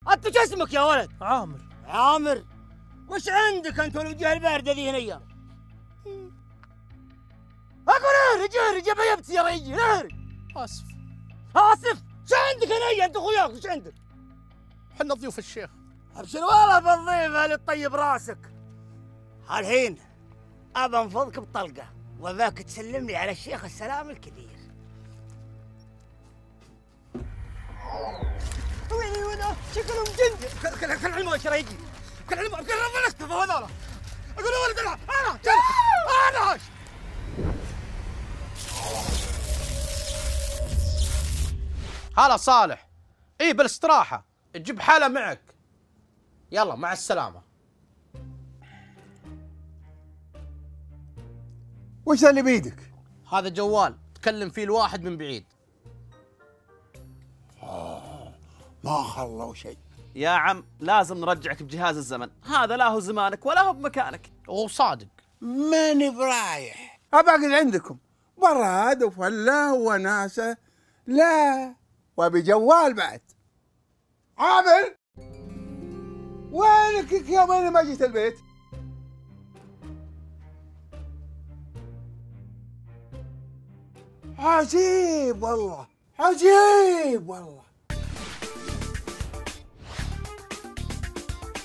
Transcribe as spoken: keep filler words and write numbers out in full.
انت شو اسمك يا ولد؟ عامر. عامر؟ وش عندك انت والوجوه البارده ذي هنيا؟ اقول رجع رجع بيبت يا رجل نهر. اسف. اسف؟ شو عندك هنيا انت اخوياك وش عندك؟ حنا ضيوف الشيخ. ابشر والله بالضيف اللي تطيب راسك. الحين ابى انفضك بطلقه وذاك تسلم لي على الشيخ السلام الكبير. ويلي ولا شكلهم جندي. كل كل علم وش يجي. كل علم كل علم اختفى هذول. اقول يا ولد انا انا انا هلا صالح. اي بالاستراحة تجيب حالة معك. يلا مع السلامة. وش اللي بيدك؟ هذا جوال تكلم فيه الواحد من بعيد. آه ما خلوا شيء. يا عم لازم نرجعك بجهاز الزمن، هذا لا هو زمانك ولا هو بمكانك. وصادق. ماني برايح. أبقعد عندكم براد وفله وناسة. لا وابي جوال بعد. عامر وينك يومين ما جيت البيت؟ عجيب والله عجيب والله.